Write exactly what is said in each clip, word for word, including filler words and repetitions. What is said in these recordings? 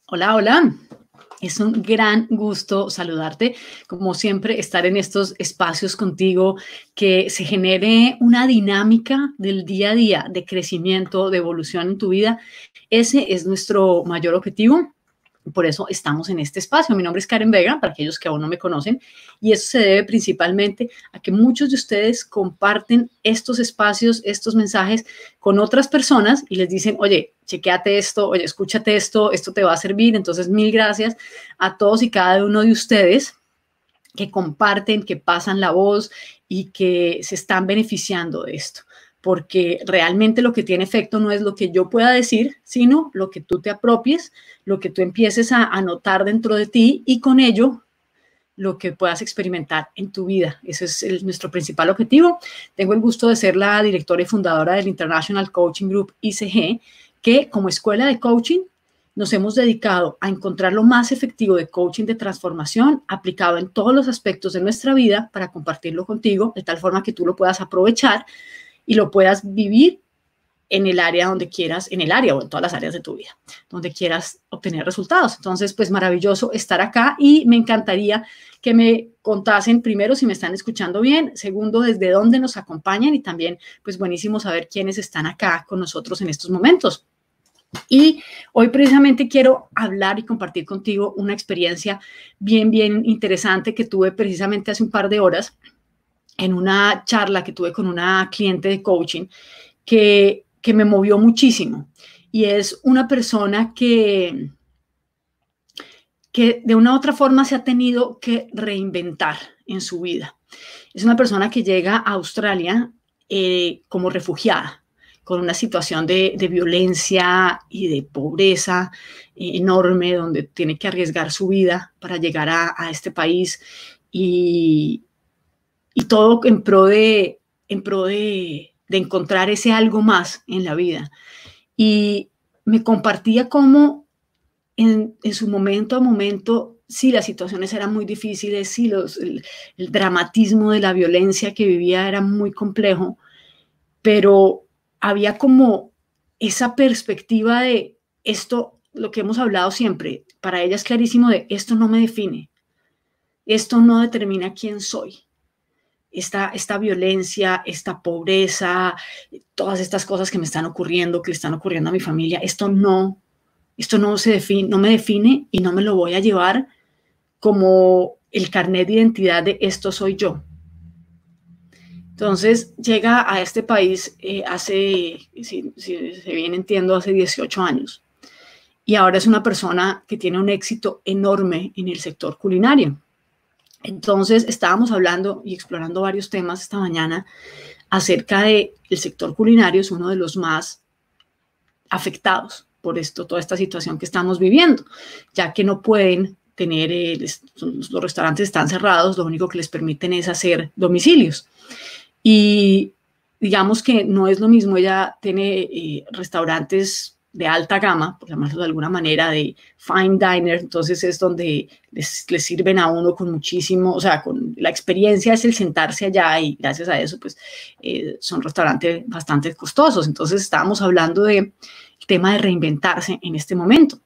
Hola, hola. Es un gran gusto saludarte, como siempre, estar en estos espacios contigo, que se genere una dinámica del día a día de crecimiento, de evolución en tu vida. Ese es nuestro mayor objetivo. Por eso estamos en este espacio. Mi nombre es Karen Vega, para aquellos que aún no me conocen, y eso se debe principalmente a que muchos de ustedes comparten estos espacios, estos mensajes con otras personas y les dicen, oye, chequéate esto, oye, escúchate esto, esto te va a servir. Entonces, mil gracias a todos y cada uno de ustedes que comparten, que pasan la voz y que se están beneficiando de esto. Porque realmente lo que tiene efecto no es lo que yo pueda decir, sino lo que tú te apropies, lo que tú empieces a anotar dentro de ti y con ello lo que puedas experimentar en tu vida. Ese es el, nuestro principal objetivo. Tengo el gusto de ser la directora y fundadora del International Coaching Group I C G, que como escuela de coaching nos hemos dedicado a encontrar lo más efectivo de coaching de transformación aplicado en todos los aspectos de nuestra vida para compartirlo contigo, de tal forma que tú lo puedas aprovechar y lo puedas vivir en el área donde quieras, en el área o en todas las áreas de tu vida, donde quieras obtener resultados. Entonces, pues maravilloso estar acá y me encantaría que me contasen primero si me están escuchando bien, segundo, desde dónde nos acompañan y también, pues buenísimo saber quiénes están acá con nosotros en estos momentos. Y hoy precisamente quiero hablar y compartir contigo una experiencia bien, bien interesante que tuve precisamente hace un par de horas en una charla que tuve con una cliente de coaching que, que me movió muchísimo. Y es una persona que, que de una u otra forma se ha tenido que reinventar en su vida. Es una persona que llega a Australia eh, como refugiada, con una situación de, de violencia y de pobreza eh, enorme, donde tiene que arriesgar su vida para llegar a, a este país y, y todo en pro de, en pro de, de encontrar ese algo más en la vida. Y me compartía cómo en, en su momento a momento, sí, las situaciones eran muy difíciles, sí, los, el, el dramatismo de la violencia que vivía era muy complejo, pero había como esa perspectiva de esto, lo que hemos hablado siempre, para ella es clarísimo de esto no me define, esto no determina quién soy. Esta, esta violencia, esta pobreza, todas estas cosas que me están ocurriendo, que le están ocurriendo a mi familia, esto no, esto no, se define, no me define y no me lo voy a llevar como el carnet de identidad de esto soy yo. Entonces llega a este país eh, hace, si, si se bien entiendo, hace dieciocho años. Y ahora es una persona que tiene un éxito enorme en el sector culinario. Entonces estábamos hablando y explorando varios temas esta mañana acerca de el sector culinario, es uno de los más afectados por esto, toda esta situación que estamos viviendo, ya que no pueden tener, eh, los restaurantes están cerrados, lo único que les permiten es hacer domicilios. Y digamos que no es lo mismo, ella tiene eh, restaurantes de alta gama, por llamarlo de alguna manera, de fine diner, entonces es donde les, les sirven a uno con muchísimo, o sea, con la experiencia es el sentarse allá y gracias a eso, pues, eh, son restaurantes bastante costosos. Entonces estábamos hablando del tema de reinventarse en este momento.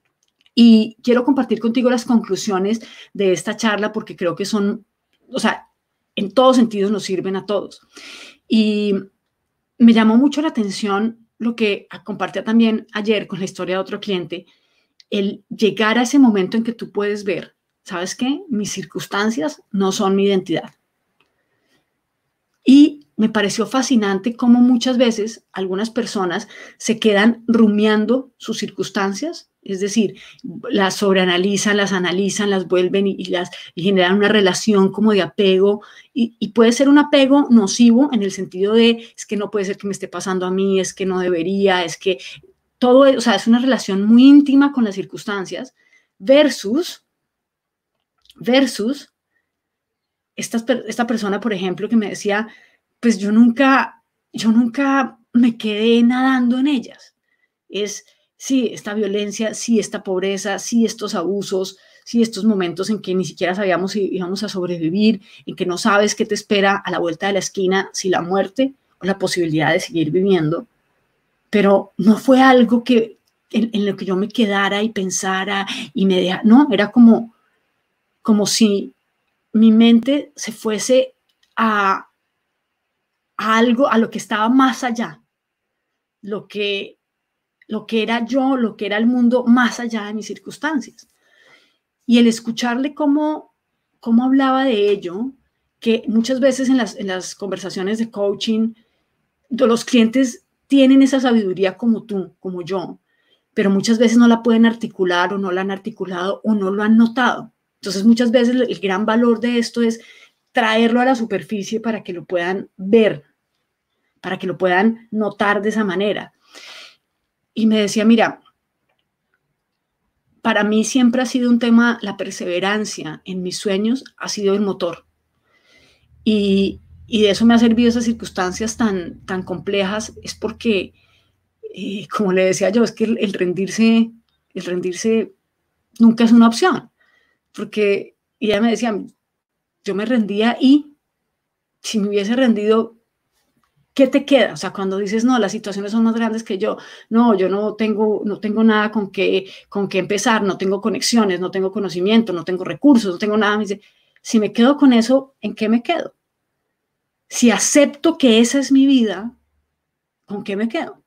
Y quiero compartir contigo las conclusiones de esta charla porque creo que son, o sea, en todos sentidos nos sirven a todos. Y me llamó mucho la atención lo que compartía también ayer con la historia de otro cliente, el llegar a ese momento en que tú puedes ver, ¿sabes qué? Mis circunstancias no son mi identidad. Y me pareció fascinante cómo muchas veces algunas personas se quedan rumiando sus circunstancias, es decir, las sobreanalizan, las analizan, las vuelven y, y, las, y generan una relación como de apego y, y puede ser un apego nocivo en el sentido de es que no puede ser que me esté pasando a mí, es que no debería, es que todo, o sea, es una relación muy íntima con las circunstancias versus, versus esta, esta persona, por ejemplo, que me decía, pues yo nunca, yo nunca me quedé nadando en ellas. Es, sí, esta violencia, sí, esta pobreza, sí, estos abusos, sí, estos momentos en que ni siquiera sabíamos si íbamos a sobrevivir, en que no sabes qué te espera a la vuelta de la esquina, si la muerte o la posibilidad de seguir viviendo. Pero no fue algo que en, en lo que yo me quedara y pensara y me dejara, no, era como, como si mi mente se fuese a, a algo, a lo que estaba más allá, lo que, lo que era yo, lo que era el mundo más allá de mis circunstancias. Y el escucharle cómo, cómo hablaba de ello, que muchas veces en las, en las conversaciones de coaching, los clientes tienen esa sabiduría como tú, como yo, pero muchas veces no la pueden articular o no la han articulado o no lo han notado. Entonces muchas veces el gran valor de esto es traerlo a la superficie para que lo puedan ver, para que lo puedan notar de esa manera. Y me decía, mira, para mí siempre ha sido un tema, la perseverancia en mis sueños ha sido el motor. Y, y de eso me ha servido esas circunstancias tan, tan complejas, es porque, eh, como le decía yo, es que el, el rendirse, el rendirse nunca es una opción. Porque y ella me decía, yo me rendía y si me hubiese rendido, ¿qué te queda? O sea, cuando dices, no, las situaciones son más grandes que yo, no, yo no tengo, no tengo nada con qué, con qué empezar, no tengo conexiones, no tengo conocimiento, no tengo recursos, no tengo nada. Me dice, si me quedo con eso, ¿en qué me quedo? Si acepto que esa es mi vida, ¿con qué me quedo?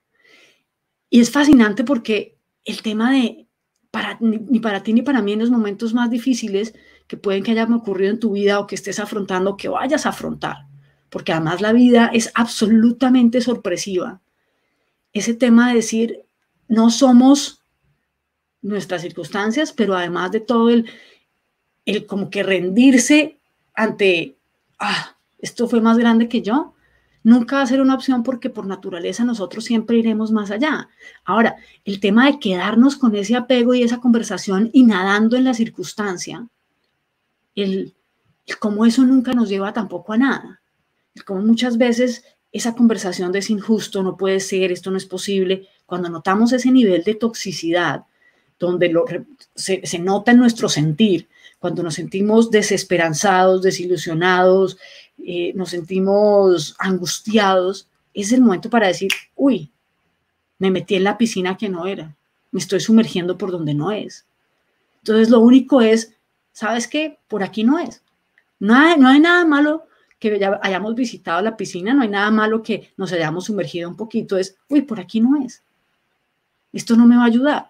Y es fascinante porque el tema de, para, ni, ni para ti ni para mí en los momentos más difíciles que pueden que hayan ocurrido en tu vida o que estés afrontando o que vayas a afrontar, porque además la vida es absolutamente sorpresiva. Ese tema de decir, no somos nuestras circunstancias, pero además de todo el, el como que rendirse ante, ah, esto fue más grande que yo, nunca va a ser una opción porque por naturaleza nosotros siempre iremos más allá. Ahora, el tema de quedarnos con ese apego y esa conversación y nadando en la circunstancia, el, el cómo eso nunca nos lleva tampoco a nada. El cómo muchas veces esa conversación de es injusto, no puede ser, esto no es posible, cuando notamos ese nivel de toxicidad, donde lo, se, se nota en nuestro sentir, cuando nos sentimos desesperanzados, desilusionados, eh, nos sentimos angustiados, es el momento para decir, uy, me metí en la piscina que no era, me estoy sumergiendo por donde no es. Entonces lo único es, ¿sabes qué? Por aquí no es. No hay, no hay nada malo que ya hayamos visitado la piscina, no hay nada malo que nos hayamos sumergido un poquito, es, uy, por aquí no es. Esto no me va a ayudar.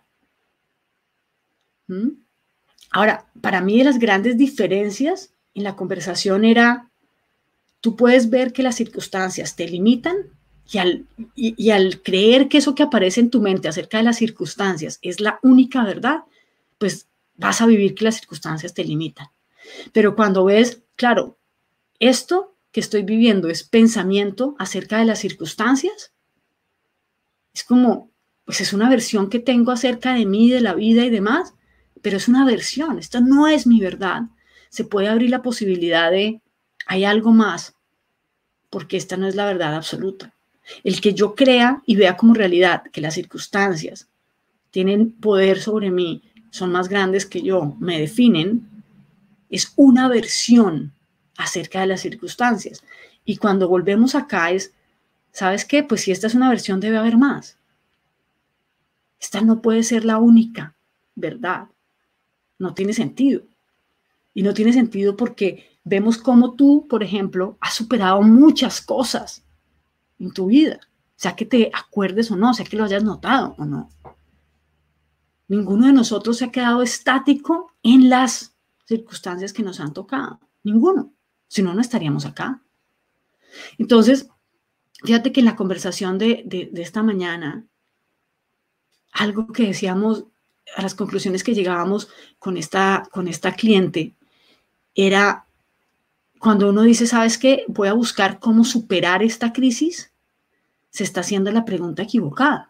¿Mm? Ahora, para mí de las grandes diferencias en la conversación era, tú puedes ver que las circunstancias te limitan y al, y, y al creer que eso que aparece en tu mente acerca de las circunstancias es la única verdad, pues vas a vivir que las circunstancias te limitan. Pero cuando ves, claro, esto que estoy viviendo es pensamiento acerca de las circunstancias, es como, pues es una versión que tengo acerca de mí, de la vida y demás, pero es una versión, esto no es mi verdad. Se puede abrir la posibilidad de, hay algo más, porque esta no es la verdad absoluta. El que yo crea y vea como realidad que las circunstancias tienen poder sobre mí, son más grandes que yo, me definen, es una versión acerca de las circunstancias. Y cuando volvemos acá es, ¿sabes qué? Pues si esta es una versión, debe haber más. Esta no puede ser la única verdad. No tiene sentido. Y no tiene sentido porque vemos cómo tú, por ejemplo, has superado muchas cosas en tu vida. Sea que te acuerdes o no, sea que lo hayas notado o no. Ninguno de nosotros se ha quedado estático en las circunstancias que nos han tocado. Ninguno. Si no, no estaríamos acá. Entonces, fíjate que en la conversación de, de, de esta mañana, algo que decíamos, a las conclusiones que llegábamos con esta, con esta cliente, era cuando uno dice, ¿sabes qué? Voy a buscar cómo superar esta crisis, se está haciendo la pregunta equivocada.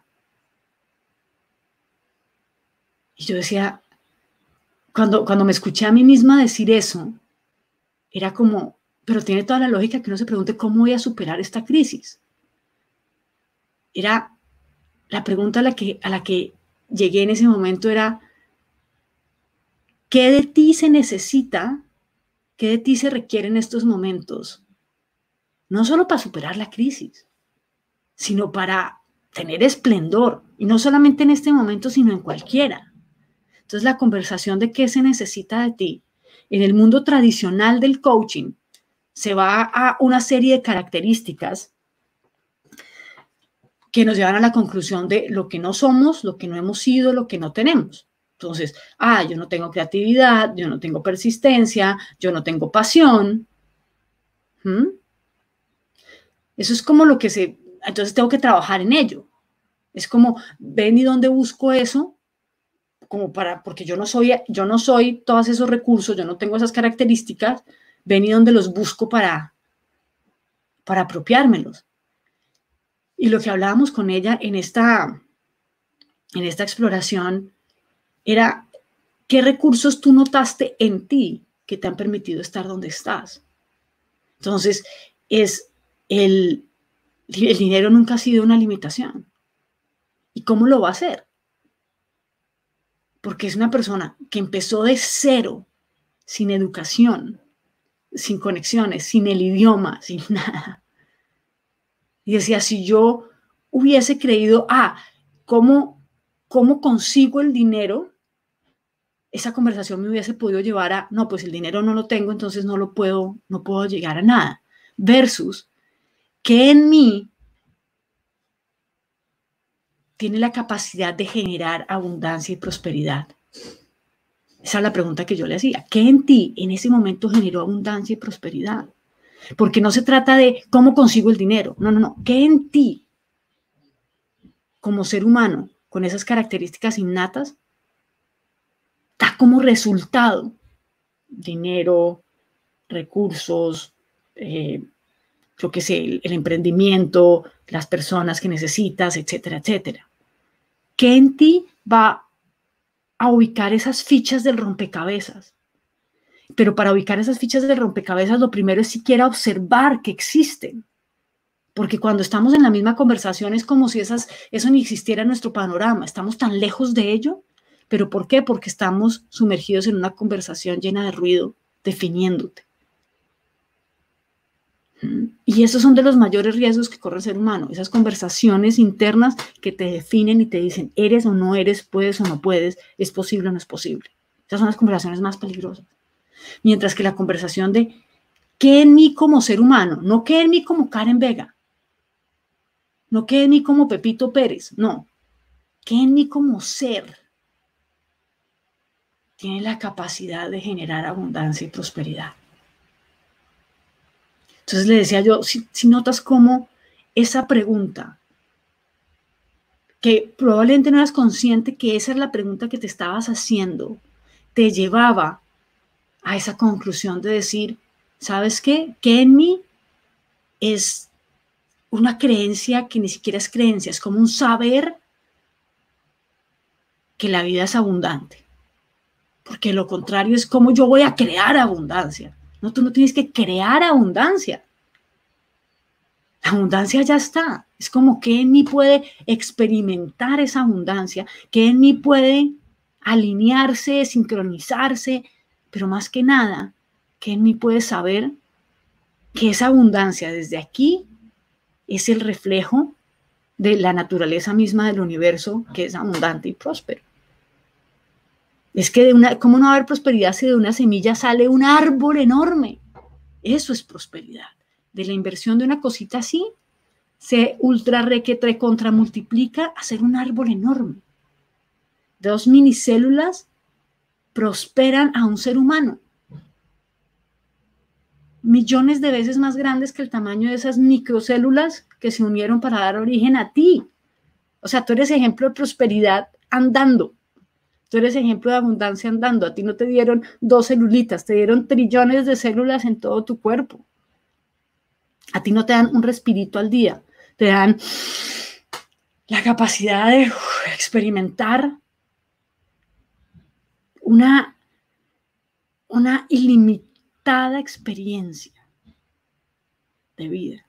Y yo decía, cuando, cuando me escuché a mí misma decir eso, era como, pero tiene toda la lógica que uno se pregunte, ¿cómo voy a superar esta crisis? Era la pregunta a la que, a la que llegué en ese momento era, ¿qué de ti se necesita? ¿Qué de ti se requiere en estos momentos? No solo para superar la crisis, sino para tener esplendor, y no solamente en este momento, sino en cualquiera. Entonces, la conversación de qué se necesita de ti en el mundo tradicional del coaching se va a una serie de características que nos llevan a la conclusión de lo que no somos, lo que no hemos sido, lo que no tenemos. Entonces, ah, yo no tengo creatividad, yo no tengo persistencia, yo no tengo pasión. ¿Mm? Eso es como lo que se... Entonces tengo que trabajar en ello. Es como, ven y dónde busco eso, como para, porque yo no soy, yo no soy todos esos recursos, yo no tengo esas características, ven y dónde los busco para, para apropiármelos. Y lo que hablábamos con ella en esta, en esta exploración era qué recursos tú notaste en ti que te han permitido estar donde estás. Entonces, es el, el dinero nunca ha sido una limitación. ¿Y cómo lo va a hacer? Porque es una persona que empezó de cero, sin educación, sin conexiones, sin el idioma, sin nada. Y decía, si yo hubiese creído, ah, ¿cómo, cómo consigo el dinero? Esa conversación me hubiese podido llevar a, no, pues el dinero no lo tengo, entonces no lo puedo, no puedo llegar a nada. Versus, que en mí tiene la capacidad de generar abundancia y prosperidad. Esa es la pregunta que yo le hacía. ¿Qué en ti en ese momento generó abundancia y prosperidad? Porque no se trata de cómo consigo el dinero. No, no, no. ¿Qué en ti, como ser humano, con esas características innatas, da como resultado dinero, recursos, eh, yo qué sé, el, el emprendimiento, las personas que necesitas, etcétera, etcétera? ¿Qué en ti va a ubicar esas fichas del rompecabezas? Pero para ubicar esas fichas del rompecabezas, lo primero es siquiera observar que existen. Porque cuando estamos en la misma conversación es como si esas, eso ni existiera en nuestro panorama. Estamos tan lejos de ello. ¿Pero por qué? Porque estamos sumergidos en una conversación llena de ruido, definiéndote. Y esos son de los mayores riesgos que corre el ser humano. Esas conversaciones internas que te definen y te dicen, eres o no eres, puedes o no puedes, es posible o no es posible. Esas son las conversaciones más peligrosas. Mientras que la conversación de qué en mí como ser humano, no qué en mí como Karen Vega, no qué en mí como Pepito Pérez, no, qué en mí como ser tiene la capacidad de generar abundancia y prosperidad. Entonces le decía yo, si, si notas cómo esa pregunta, que probablemente no eras consciente que esa es la pregunta que te estabas haciendo, te llevaba a esa conclusión de decir, ¿sabes qué? Que en mí es una creencia que ni siquiera es creencia, es como un saber que la vida es abundante. Porque lo contrario es como yo voy a crear abundancia. No, tú no tienes que crear abundancia. La abundancia ya está. Es como que en mí puede experimentar esa abundancia, que en mí puede alinearse, sincronizarse, pero más que nada, que en mí puede saber que esa abundancia desde aquí es el reflejo de la naturaleza misma del universo, que es abundante y próspero. Es que de una, ¿cómo no va a haber prosperidad si de una semilla sale un árbol enorme? Eso es prosperidad. De la inversión de una cosita así, se ultra requetre contra multiplica a ser un árbol enorme. Dos minicélulas prosperan a un ser humano. Millones de veces más grandes que el tamaño de esas microcélulas que se unieron para dar origen a ti. O sea, tú eres ejemplo de prosperidad andando. Tú eres ejemplo de abundancia andando. A ti no te dieron dos celulitas, te dieron trillones de células en todo tu cuerpo. A ti no te dan un respirito al día, te dan la capacidad de uf, experimentar una, una ilimitada experiencia de vida.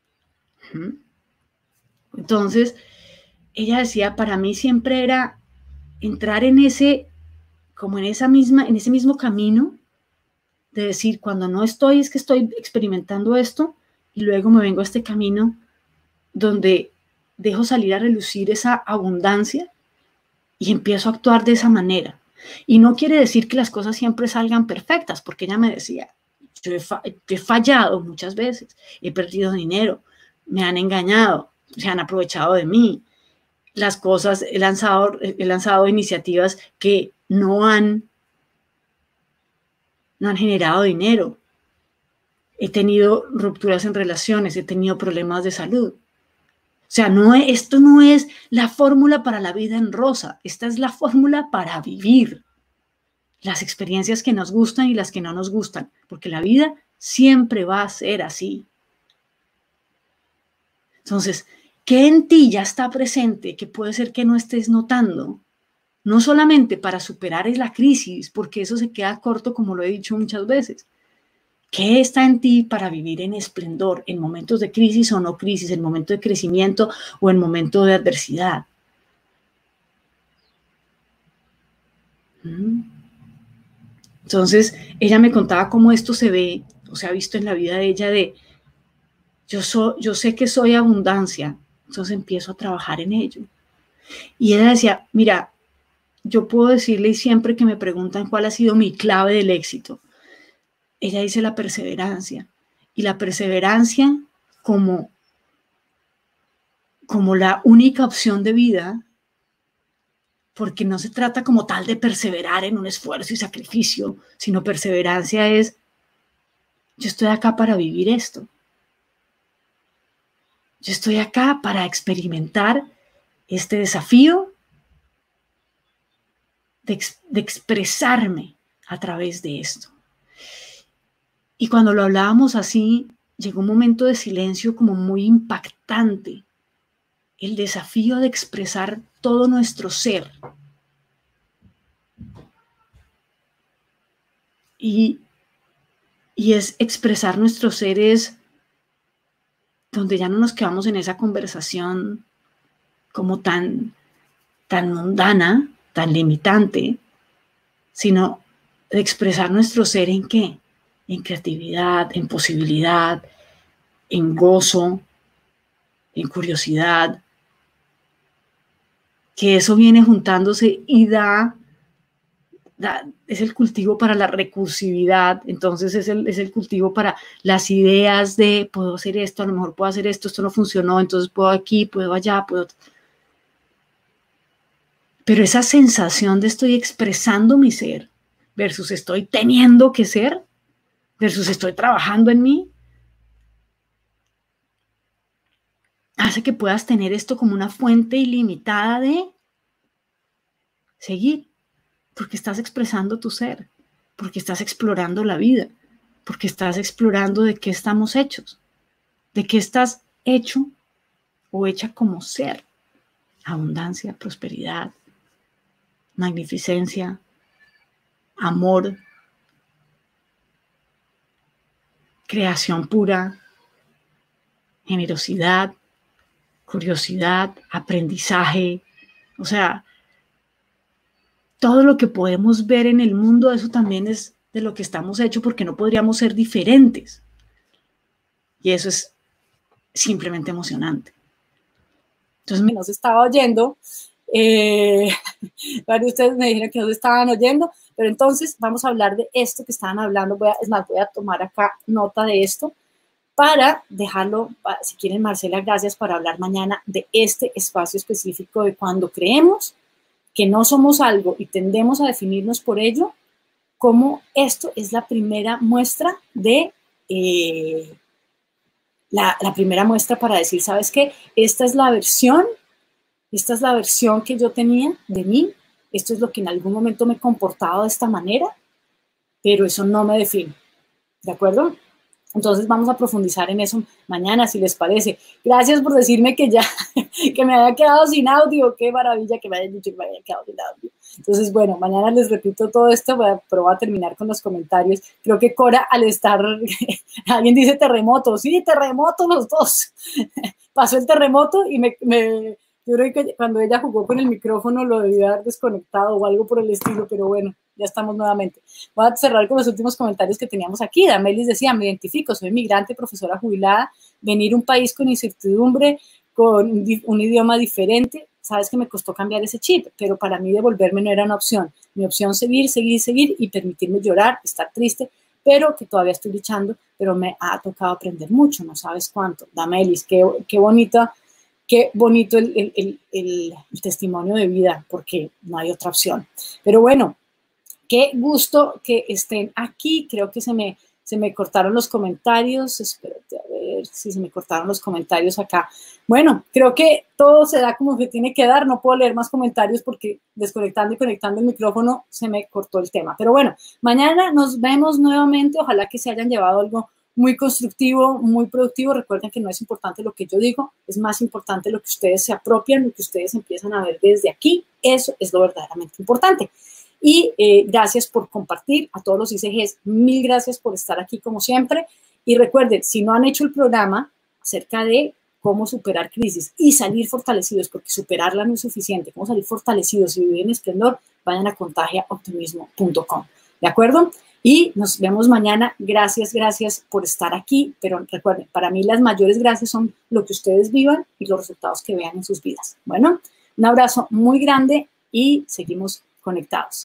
Entonces, ella decía, para mí siempre era entrar en ese, como en esa misma, en ese mismo camino de decir, cuando no estoy, es que estoy experimentando esto, y luego me vengo a este camino donde dejo salir a relucir esa abundancia y empiezo a actuar de esa manera. Y no quiere decir que las cosas siempre salgan perfectas, porque ella me decía, yo he, fa yo he fallado muchas veces, he perdido dinero, me han engañado, se han aprovechado de mí, las cosas, he lanzado, he lanzado iniciativas que no han, no han generado dinero, he tenido rupturas en relaciones, he tenido problemas de salud. O sea, no es, esto no es la fórmula para la vida en rosa, esta es la fórmula para vivir las experiencias que nos gustan y las que no nos gustan, porque la vida siempre va a ser así. Entonces, ¿qué en ti ya está presente que puede ser que no estés notando? No solamente para superar la crisis, porque eso se queda corto, como lo he dicho muchas veces. ¿Qué está en ti para vivir en esplendor, en momentos de crisis o no crisis, en momentos de crecimiento o en momentos de adversidad? Entonces, ella me contaba cómo esto se ve, o se ha visto en la vida de ella de, yo, so, yo sé que soy abundancia, entonces empiezo a trabajar en ello. Y ella decía, mira, yo puedo decirle siempre que me preguntan cuál ha sido mi clave del éxito. Ella dice la perseverancia. Y la perseverancia como, como la única opción de vida, porque no se trata como tal de perseverar en un esfuerzo y sacrificio, sino perseverancia es, yo estoy acá para vivir esto. Yo estoy acá para experimentar este desafío de, de expresarme a través de esto. Y cuando lo hablábamos así, llegó un momento de silencio como muy impactante. El desafío de expresar todo nuestro ser. Y, y es expresar nuestro ser es donde ya no nos quedamos en esa conversación como tan, tan mundana, tan limitante, sino de expresar nuestro ser en qué, en creatividad, en posibilidad, en gozo, en curiosidad, que eso viene juntándose y da, da es el cultivo para la recursividad, entonces es el, es el cultivo para las ideas de puedo hacer esto, a lo mejor puedo hacer esto, esto no funcionó, entonces puedo aquí, puedo allá, puedo... Pero esa sensación de estoy expresando mi ser versus estoy teniendo que ser, versus estoy trabajando en mí, hace que puedas tener esto como una fuente ilimitada de seguir, porque estás expresando tu ser, porque estás explorando la vida, porque estás explorando de qué estamos hechos, de qué estás hecho o hecha como ser. Abundancia, prosperidad, magnificencia, amor, creación pura, generosidad, curiosidad, aprendizaje, o sea, todo lo que podemos ver en el mundo, eso también es de lo que estamos hechos porque no podríamos ser diferentes. Y eso es simplemente emocionante. Entonces, me... nos estaba oyendo, eh, varios de ustedes me dijeron que nos estaban oyendo, pero entonces vamos a hablar de esto que estaban hablando, voy a, es más, voy a tomar acá nota de esto, para dejarlo, si quieren, Marcela, gracias, para hablar mañana de este espacio específico de cuando creemos que no somos algo y tendemos a definirnos por ello, como esto es la primera muestra de, eh, la, la primera muestra para decir, ¿sabes qué? Esta es la versión, esta es la versión que yo tenía de mí, esto es lo que en algún momento me he comportado de esta manera, pero eso no me define, ¿de acuerdo? Entonces vamos a profundizar en eso mañana, si les parece. Gracias por decirme que ya, que me había quedado sin audio. Qué maravilla que me hayan dicho que me había quedado sin audio. Entonces, bueno, mañana les repito todo esto, pero voy a terminar con los comentarios. Creo que Cora, al estar, alguien dice terremoto. Sí, terremoto los dos. Pasó el terremoto y me... me yo creo que cuando ella jugó con el micrófono lo debía haber desconectado o algo por el estilo, pero bueno, ya estamos nuevamente. Voy a cerrar con los últimos comentarios que teníamos aquí. Damelis decía, me identifico, soy migrante, profesora jubilada, venir a un país con incertidumbre, con un, un idioma diferente, sabes que me costó cambiar ese chip, pero para mí devolverme no era una opción. Mi opción seguir, seguir, seguir y permitirme llorar, estar triste, pero que todavía estoy luchando, pero me ha tocado aprender mucho, no sabes cuánto. Damelis, qué, qué bonita, qué bonito el, el, el, el, el testimonio de vida, porque no hay otra opción. Pero bueno, qué gusto que estén aquí. Creo que se me, se me cortaron los comentarios. Espérate, a ver si se me cortaron los comentarios acá. Bueno, creo que todo se da como que tiene que dar. No puedo leer más comentarios porque desconectando y conectando el micrófono se me cortó el tema. Pero bueno, mañana nos vemos nuevamente. Ojalá que se hayan llevado algo muy constructivo, muy productivo. Recuerden que no es importante lo que yo digo, es más importante lo que ustedes se apropian, lo que ustedes empiezan a ver desde aquí. Eso es lo verdaderamente importante. Y eh, gracias por compartir. A todos los I C Gs, mil gracias por estar aquí como siempre. Y recuerden, si no han hecho el programa acerca de cómo superar crisis y salir fortalecidos, porque superarla no es suficiente, cómo salir fortalecidos y vivir en esplendor, vayan a contagia optimismo punto com. ¿De acuerdo? Y nos vemos mañana. Gracias, gracias por estar aquí. Pero recuerden, para mí las mayores gracias son lo que ustedes vivan y los resultados que vean en sus vidas. Bueno, un abrazo muy grande y seguimos conectados.